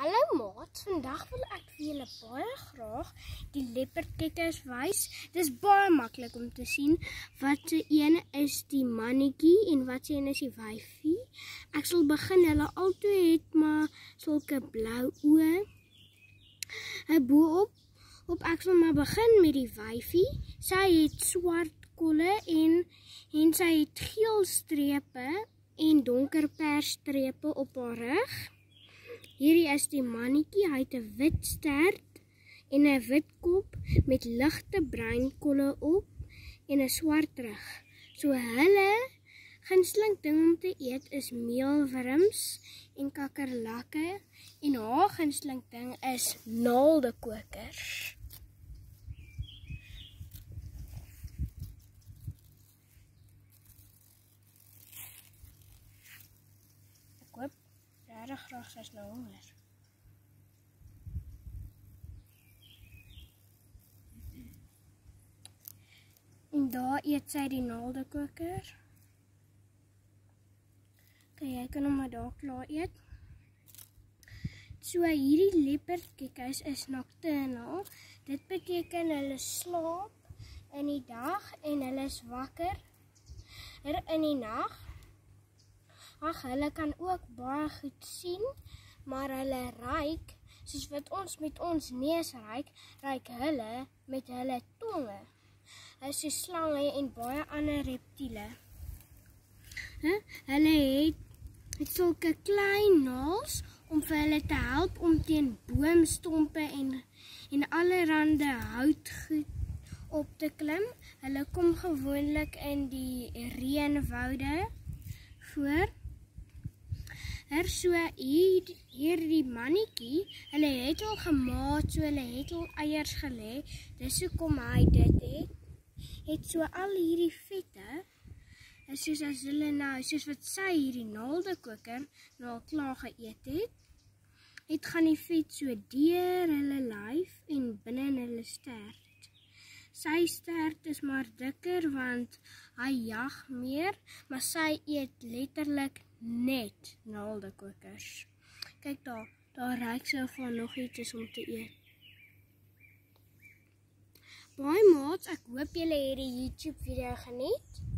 Hallo maat, vandag wil ek vir julle baie graag die leopardkikkers wys. Dis baie maklik om te sien wat se een is die mannetjie en wat se een is die wyfie. Ek sal begin, hulle albei het maar sulke blou oë. Boop ek sal maar begin met die wyfie. Sy het swart kolle en sy het geel strepe en donker persstrepe op haar rug. Hierdie is die mannetjie, hy het 'n wit stert en 'n wit kop met ligte bruin kolle op en 'n swart rug. So hulle gunsteling ding om te eet is meelwurms en kakkerlakke en haar gunsteling ding is naaldekokers. Ek hoop regtig graag sy's nou honger. En daar eet sy die naaldekoker. Okay, jy kan hom maar daar klaar eet. So hierdie leopardkikkers is nocturnal. Dit beteken hulle slaap in die dag en hulle is wakker in die nag. Ag, hulle kan ook baie goed sien, maar hulle ruik, soos wat ons met ons neus ruik hulle met hulle tonge. Hulle is so slange en baie ander reptiele. Hulle het sulke klein naels om vir hulle te help om teen boomstompe en allerhande houtgoed op te klim. Hulle kom gewoonlik in die reënwoude voor. So hierdie mannetjie, hulle het al gemaat, so hulle het al eiers gelê. Dis hoekom hy dit het so al hierdie vette, soos as hulle nou, soos wat sy hierdie naaldekoker nou al klaar geëet het gaan die vet so deur hulle lyf en binne in hulle stert. Sy stert is maar dikker want hy jag meer, maar sy eet letterlik net naaldekokers. Kyk daar ruik sy van nog iets om te eet. Baie maats, ek hoop julle het die YouTube video geniet.